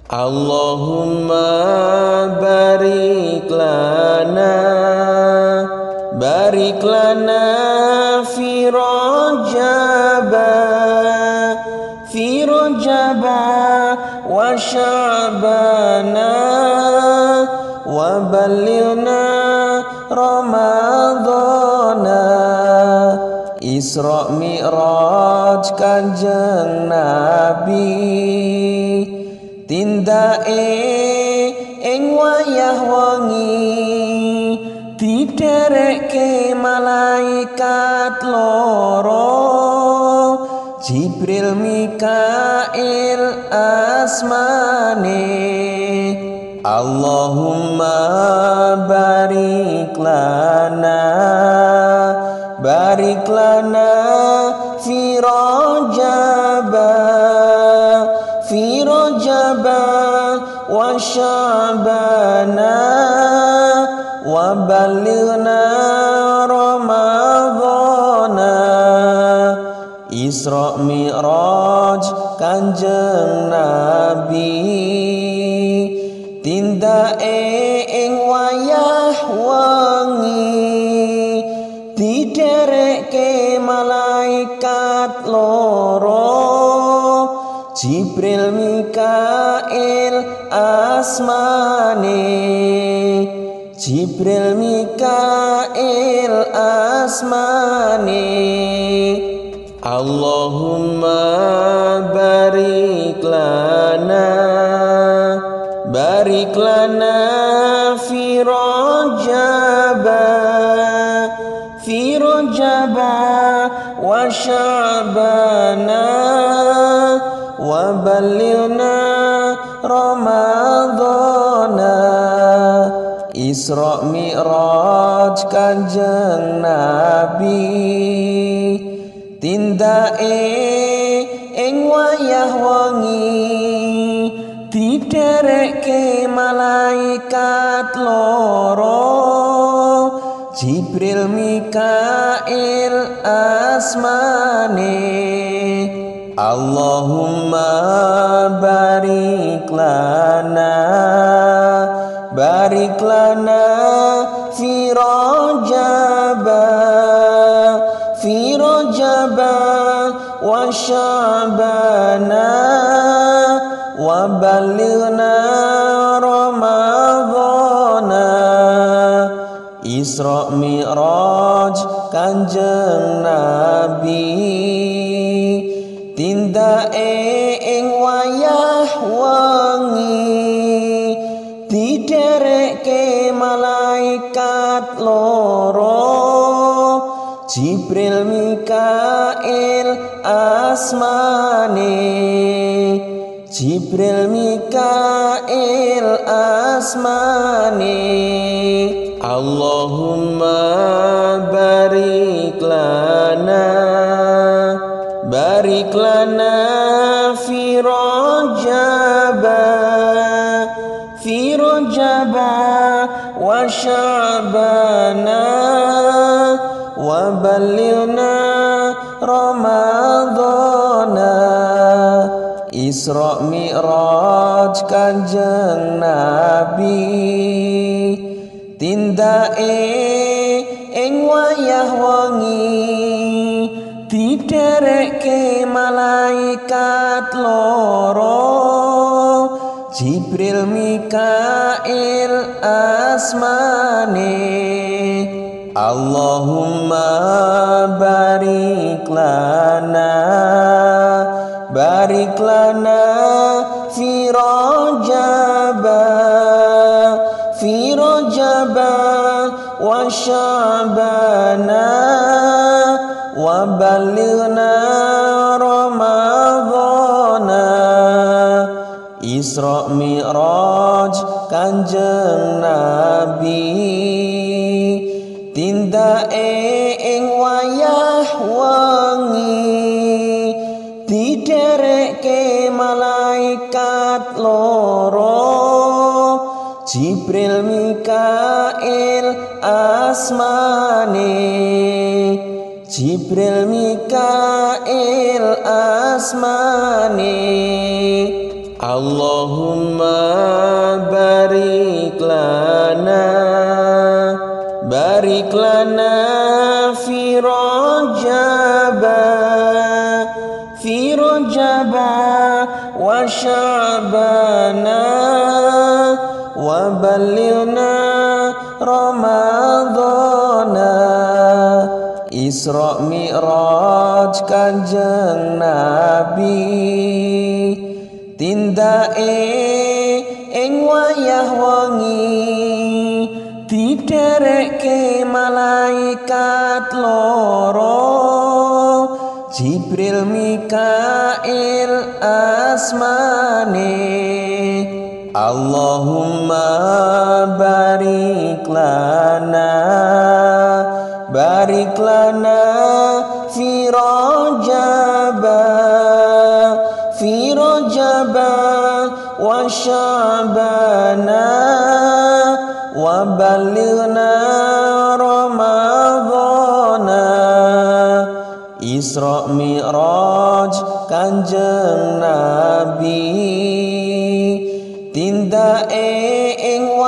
Allahumma barik lana fi Rajaba wa Sya'bana wa ballighna Ramadhana. Isra Mi'raj Kanjeng Nabi, tindake ing wayah wengi, didherekke malaikat loro, Jibril Mikail asmane. Allahumma barik lana fi Rajaba wa Sya'bana wa ballighna Ramadhana. Isra Mi'raj Kanjeng Nabi, tindake ing wayah wengi, didherekke malaikat loro, Jibril Mikail asmane. Jibril Mikail asmane. Allahumma barik lana fi Rajaba wa Sya'bana wa ballighna Ramadhana. Isra Mi'raj Kanjeng Nabi, tindake ing wayah wengi, didherekke malaikat loro, Jibril Mikail asmane. Allahumma barik lana fi Rajaba wa Sya'bana wa ballighna Ramadhana. Isra Mi'raj Kanjeng Nabi, tindake ing wayah wengi, didherekke malaikat loro, Jibril Mikail asmane. Jibril Mikail asmane. Allahumma barik lana fi Rajaba wa Sya'bana wa ballighna Ramadhana. Isra Mi'raj Kanjeng Nabi, tindake ing wayah wengi, didherekke malaikat loro, Jibril Mikail asmane. Allahumma barik lana fi Rajaba wa Sya'bana wa ballighna Ramadhana. Isra Mi'raj Kanjeng Nabi, tindake ing wayah wengi, didherekke malaikat loro, Jibril Mikail asmane. Jibril Mikail asmane. Allahumma barik lana fi Rajaba wa Sya'bana wa ballighna Ramadhana. Isra Mi'raj Kanjeng Nabi tindake ing wayah wengi didherekke malaikat loro Jibril Mikail asmane. Allahumma barik lana fi Rajaba wa Sya'bana wa ballighna Ramadhana. Isra Mi'raj Kanjeng Nabi tindake ing